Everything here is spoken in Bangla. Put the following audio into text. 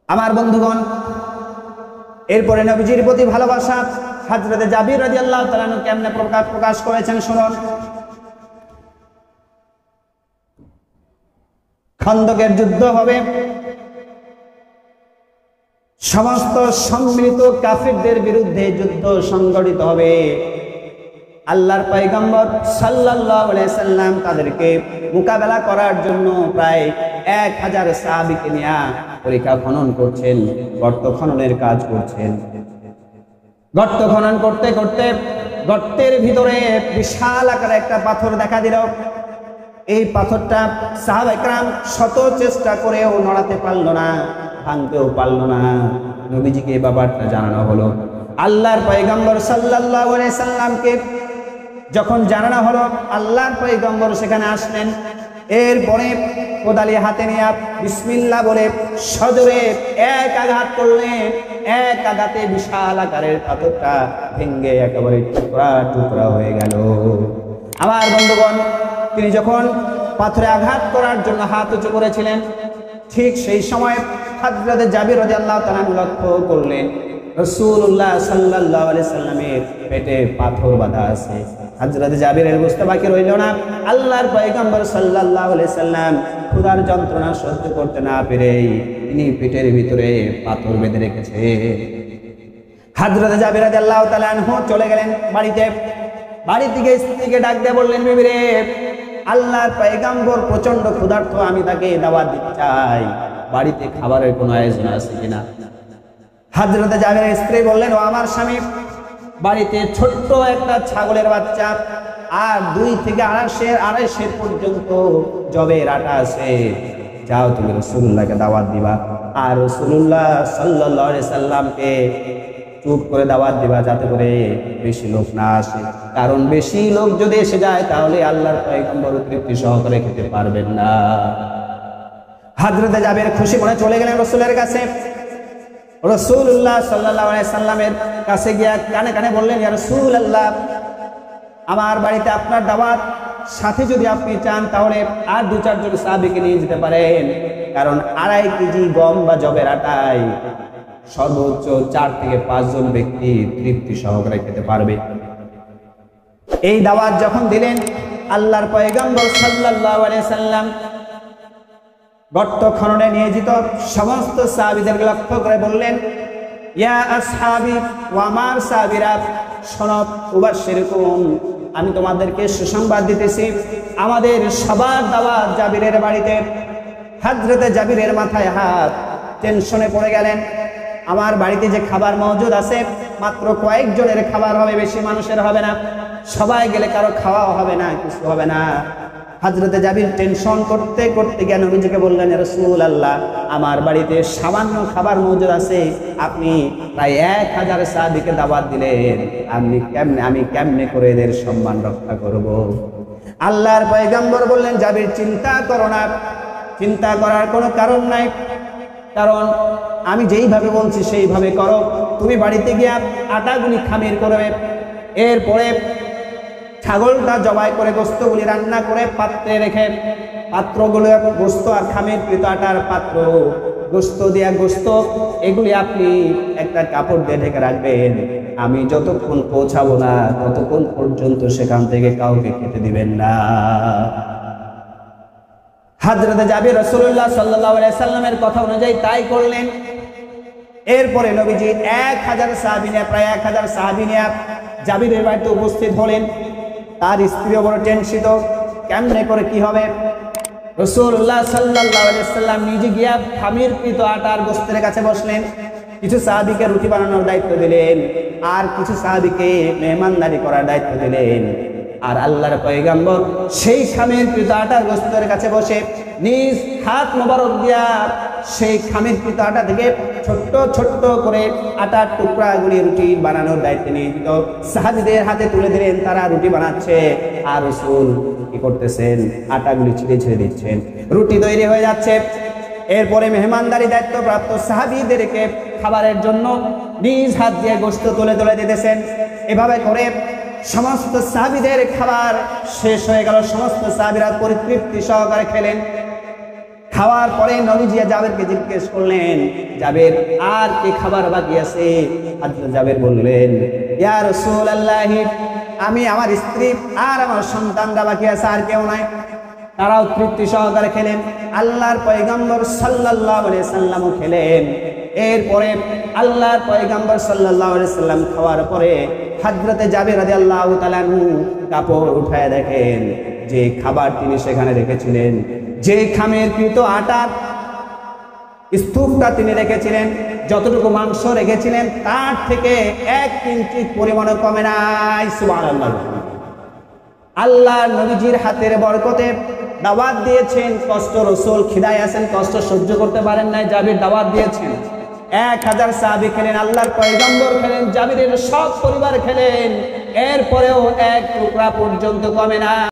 আমার বন্ধুগণ, এরপরে নবীজির প্রতি ভালোবাসা হযরত জাবির রাদিয়াল্লাহু তাআলা আনহু কেমনে প্রকাশ করেছেন শুনুন। খন্দকের যুদ্ধ হবে, সমস্ত সম্মিলিত কাফিরদের বিরুদ্ধে যুদ্ধ সংগঠিত হবে। আল্লাহর পয়গম্বর সাল্লাল্লাহু আলাইহি সাল্লাম তাদেরকে মোকাবেলা করার জন্য প্রায় 1000 সাহাবীকে নিয়ে পরিখা খনন করছেন, গর্ত খননের কাজ করছেন। গর্ত খনন করতে করতে গর্তের ভিতরে বিশাল আকারে একটা পাথর দেখা দিল। এই পাথরটা সাহাবায়ে কেরাম শত চেষ্টা করেও নড়াতে পারল না, ভাঙতেও পারল না। নবীজিকে এই ব্যাপারটা জানানো হলো। আল্লাহর পয়গম্বর সাল্লাল্লাহু আলাইহি সাল্লামকে যখন জানানো হলো, আল্লাহর পয়গম্বর সেখানে আসলেন। এরপরে কোদালি হাতে নিয়ে বিসমিল্লাহ বলে সজোরে এক আঘাত করলেন। এক আঘাতে বিশাল আকারের পাথরটা ভেঙে একেবারে টুকরা টুকরা হয়ে গেল। আমার বন্ধুগণ, তিনি যখন পাথরে আঘাত করার জন্য হাত উঁচু করেছিলেন, ঠিক সেই সময় হযরত জাবির রাদিয়াল্লাহু তাআলা লক্ষ্য করলেন রাসূলুল্লাহ সাল্লাল্লাহু আলাইহি সাল্লামের পেটে পাথর বাঁধা আছে। হযরত জাবিরের বুঝতে বাকি রইল না। আল্লাহর পয়গম্বর সাল্লাল্লাহু আলাইহি সাল্লাম ক্ষুধার যন্ত্রণা সহ্য করতে না পেরে তিনি পেটের ভিতরে পাথর বেঁধে রেখেছে। হযরত জাবির রাদিয়াল্লাহু তাআলা আনহু চলে গেলেন বাড়িতে। বাড়ি থেকে স্ত্রীকে ডাক দিয়ে বললেন, বিবি রে, আল্লাহর পয়গম্বর প্রচন্ড ক্ষুধার্ত, আমি তাকে দাওয়াত দিতে চাই, বাড়িতে খাবারের কোনো আয়োজন আছে কিনা? হযরত জাবিরের স্ত্রী বললেন, ও আমার স্বামী, বাড়িতে ছোট্ট একটা ছাগলের বাচ্চা আর 2 থেকে 2.5 পর্যন্ত জবের আটা আছে, যাও তুমি রাসূলুল্লাহকে দাওয়াত দিবা আর রাসূলুল্লাহ সাল্লাল্লাহু আলাইহি সাল্লামকে চুপ করে দাওয়াত দিবা, যাতে করে বেশি লোক না আসে। কারণ বেশি লোক যদি এসে যায় তাহলে আল্লাহর পয়গম্বর তৃপ্তি সহকারে খেতে পারবেন না। হযরত জাবির খুশি মনে চলে গেলেন রাসূলের কাছে। রাসূলুল্লাহ সাল্লাল্লাহু আলাইহি সাল্লামের কাছে গিয়ে কানে কানে বললেন, ইয়া রাসূলুল্লাহ, আমার বাড়িতে আপনার দাওয়াত, সাথে যদি আপনি চান তাহলে আর 2-4 জন সাহাবীকে নিয়ে যেতে পারেন, কারণ 2.5 কেজি গম বা জবের আটায় সর্বোচ্চ 4 থেকে 5 জন ব্যক্তি তৃপ্তি সহকারে খেতে পারবে। এই দাওয়াত যখন দিলেন, আল্লাহর পয়গম্বর সাল্লাল্লাহু আলাইহি সাল্লাম গর্ত খননে নিয়োজিত সমস্ত সাহাবীদের লক্ষ্য করে বললেন, ইয়া আসহাবি, ও আমার সাহাবীরা, শোনো, উবাশশিরকুম, আমি তোমাদেরকে সুসংবাদ দিতেছি, আমাদের সবার দাওয়াত জাবিরের বাড়িতে। হযরত জাবিরের মাথায় হাত, টেনশনে পড়ে গেলেন। আমার বাড়িতে যে খাবার মজুদ আছে মাত্র কয়েকজনের খাবার হবে, বেশি মানুষের হবে না, সবাই গেলে কারো খাওয়া হবে না, কিছু হবে না। হযরত জাবির টেনশন করতে করতে গিয়ে নবীজিকে বললেন, ইয়া রাসূলুল্লাহ, আমার বাড়িতে সামান্য খাবার মজুদ আছে, আপনি প্রায় 1000 সাহাবীকে দাওয়াত দিলেন, আমি কেমনে করে এদের সম্মান রক্ষা করব? আল্লাহর পয়গম্বর বললেন, জাবির, চিন্তা করো না, চিন্তা করার কোনো কারণ নাই, কারণ আমি যেইভাবে বলছি সেইভাবে করো। তুমি বাড়িতে গিয়ে আটাগুলি খামির করবে, এরপরে ছাগলটা জবাই করে গোশতগুলি রান্না করে পাত্রে রেখে, পাত্রগুলো গোশত আর খামির কৃত আটার পাত্র, গোশত দিয়া গোশত, এগুলি আপনি একটা কাপড় দিয়ে ঢেকে রাখবেন। আমি যতক্ষণ পৌঁছাবো না ততক্ষণ পর্যন্ত সেখান থেকে কাউকে খেতে দিবেন না। হযরত জাবির রাসূলুল্লাহ সাল্লাল্লাহু আলাইহি সাল্লামের কথা অনুযায়ী তাই করলেন। এরপরে নবীজি 1000 সাহাবী নিয়ে, প্রায় 1000 সাহাবী নিয়ে জাবিরের বাড়িতে উপস্থিত হলেন। তার স্ত্রীও বড় টেনশিত, কেমনে করে কি হবে। রাসূলুল্লাহ সাল্লাল্লাহু আলাইহি সাল্লাম নিজে গিয়া খামিরকৃত আটার গোশতের কাছে বসলেন। কিছু সাহাবীকে রুটি বানানোর দায়িত্ব দিলেন, আর কিছু সাহাবীকে মেহমানদারি করার দায়িত্ব দিলেন। আর আল্লাহর পয়গম্বর সেই খামিরকৃত আটার গোশতের কাছে বসে নিজ হাত মোবারক দিয়া সেই খামিরকৃত আটা থেকে ছোট্ট ছোট্ট করে আটার টুকরাগুলি রুটি বানানোর দায়িত্ব নিয়োজিত সাহাবীদের হাতে তুলে দিলেন। তারা রুটি বানাচ্ছে আর রাসূল কি করতেছেন, আটাগুলি ছিঁড়ে ছিঁড়ে দিচ্ছেন, রুটি তৈরি হয়ে যাচ্ছে। এরপরে মেহমানদারি দায়িত্বপ্রাপ্ত সাহাবীদেরকে খাবারের জন্য নিজ হাত দিয়ে গোশত তুলে তুলে দিতেছেন। এভাবে করে সমস্ত সাহাবীদের খাবার শেষ হয়ে গেল। সমস্ত সাহাবীরা পরিতৃপ্তি সহকারে খেলেন। খাওয়ার পরে নবীজি জাবেরকে জিজ্ঞেস করলেন, জাবের আর কি খাবার বাকি আছে? হযরত জাবের বললেন, ইয়া রাসূলুল্লাহ, আমি, আমার স্ত্রী আর আমার সন্তানরা বাকি আছে, আর কেউ নাই। তারাও তৃপ্তি সহকারে খেলেন। আল্লাহর পয়গম্বর সাল্লাল্লাহু আলাইহি সাল্লামও খেলেন। এরপরে আল্লাহর পয়গম্বর সাল্লাল্লাহু আলাইহি সাল্লাম খাওয়ার পরে হযরতে জাবের রাদিয়াল্লাহু তাআলা কাপড় উঠায় দেখেন যে খাবার তিনি সেখানে রেখেছিলেন, যে খামের কৃত আটার স্তূপটা তিনি রেখেছিলেন, যতটুকু মাংস রেখেছিলেন তার থেকে 1 ইঞ্চি পরিমাণও কমে নাই। সুবহানাল্লাহ। আল্লাহ নবীজির হাতের বরকতে দাওয়াত দিয়েছেন। কষ্ট, রাসূল খিদায় আছেন, কষ্ট সহ্য করতে পারেন নাই, জাবির দাওয়াত দিয়েছেন। 1000 সাহাবী খেলেন, আল্লাহর পয়গম্বর খেলেন, জাবিরের সব পরিবার খেলেন, এরপরেও 1 টুকরা পর্যন্ত কমে না।